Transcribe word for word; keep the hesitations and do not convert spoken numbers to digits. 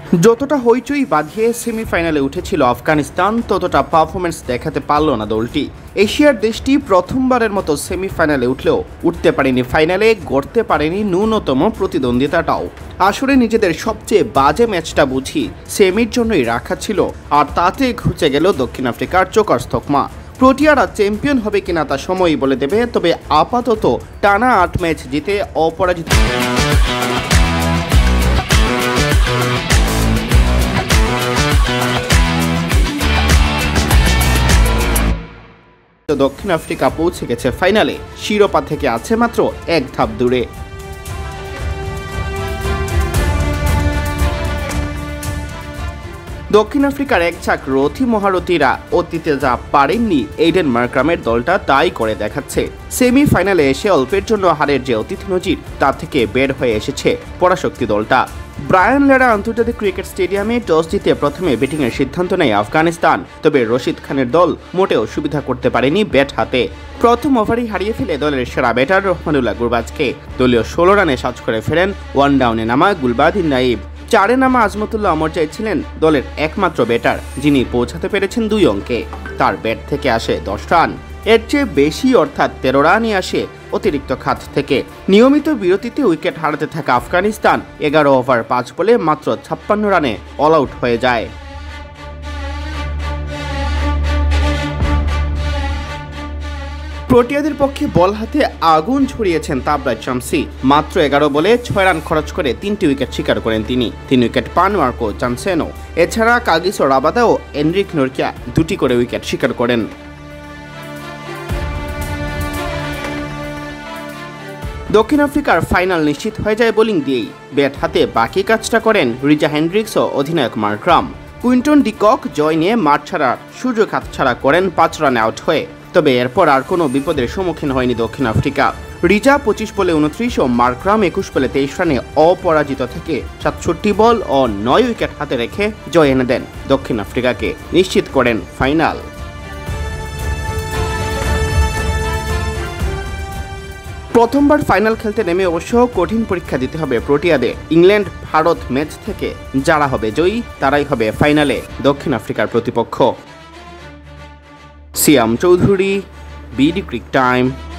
যতটা হইচই বাঁধিয়ে সেমিফাইনালে উঠেছিল আফগানিস্তান, ততটা পারফরমেন্স দেখাতে পারল না দলটি। এশিয়ার দেশটি প্রথমবারের মতো সেমিফাইনালে উঠলেও উঠতে পারেনি ফাইনালে, গড়তে পারেনি ন্যূনতম প্রতিদ্বন্দ্বিতাটাও। আসলে নিজেদের সবচেয়ে বাজে ম্যাচটা বুঝি সেমির জন্যই রাখা ছিল, আর তাতে ঘুচে গেল দক্ষিণ আফ্রিকার চোকার স্তকমা। প্রোটিয়ারা চ্যাম্পিয়ন হবে কিনা তা সময়ই বলে দেবে, তবে আপাতত টানা আট ম্যাচ জিতে অপরাজিত দক্ষিণ আফ্রিকা পৌঁছে গেছে ফাইনালে, শিরোপা থেকে আছে মাত্র এক ধাপ দূরে। দক্ষিণ আফ্রিকার এক ঝাঁক রথী মহারথীরা অতীতে যা পারেননি এইডেন মার্ক্রামের দলটা তাই করে দেখাচ্ছে। সেমিফাইনালে এসে অল্পের জন্য হারের যে অতীত নজির, তা থেকে বের হয়ে এসেছে পরাশক্তি দলটা। ব্রায়ান লারা আন্তর্জাতিক ক্রিকেট স্টেডিয়ামে টস জিতে প্রথমে ব্যাটিংয়ের সিদ্ধান্ত নেয় আফগানিস্তান, তবে রশিদ খানের দল মোটেও সুবিধা করতে পারেনি ব্যাট হাতে। প্রথম ওভারই হারিয়ে ফেলে দলের সেরা ব্যাটার রহমানুল্লাহ গুরবাজকে। দলীয় ষোলো রানে সাজ করে ফেরেন ওয়ান ডাউনে নামা গুলবাদিন নাইব। চারে নামা আজমতুল্লাহ অমরজাই ছিলেন দলের একমাত্র ব্যাটার, যিনি পৌঁছাতে পেরেছেন দুই অঙ্কে। তার ব্যাট থেকে আসে দশ রান, এর চেয়ে বেশি অর্থাৎ তেরো রানই আসে অতিরিক্ত খাত থেকে। নিয়মিত বিরতিতে উইকেট হারাতে থাকা আফগানিস্তান এগারো ওভার পাঁচ বলে মাত্র ছাপ্পান্ন রানে অল আউট হয়ে যায়। প্রোটিয়াদের পক্ষে বল হাতে আগুন ছড়িয়েছেন তাবরাজ শামসি। মাত্র এগারো বলে ছয় রান খরচ করে তিনটি উইকেট শিকার করেন তিনি। তিন উইকেট পান মার্কো জানসেনো। এছাড়া কাগিসো রাবাদা ও এনরিক নোরকিয়া দুটি করে উইকেট শিকার করেন। দক্ষিণ আফ্রিকার ফাইনাল নিশ্চিত হয়ে যায় বোলিং দিয়েই। ব্যাট হাতে বাকি কাজটা করেন রিজা হেন্ড্রিক্স ও অধিনায়ক মার্ক্রাম। কুইন্টন ডিকক জয় নিয়ে মাঠ ছাড়ার সুযোগ হাতছাড়া করেন পাঁচ রানে আউট হয়ে। তবে এরপর আর কোনো বিপদের সম্মুখীন হয়নি দক্ষিণ আফ্রিকা। রিজা পঁচিশ বলে উনত্রিশ ও মার্ক্রাম একুশ বলে তেইশ রানে অপরাজিত থেকে সাতষট্টি বল ও নয় উইকেট হাতে রেখে জয় এনে দেন দক্ষিণ আফ্রিকাকে, নিশ্চিত করেন ফাইনাল। প্রথমবার ফাইনাল খেলতে নেমে অবশ্য কঠিন পরীক্ষা দিতে হবে প্রোটিয়াদের। ইংল্যান্ড ভারত ম্যাচ থেকে যারা হবে জয়ী, তারাই হবে ফাইনালে দক্ষিণ আফ্রিকার প্রতিপক্ষ। Siam Chowdhury, BD ক্রিক time.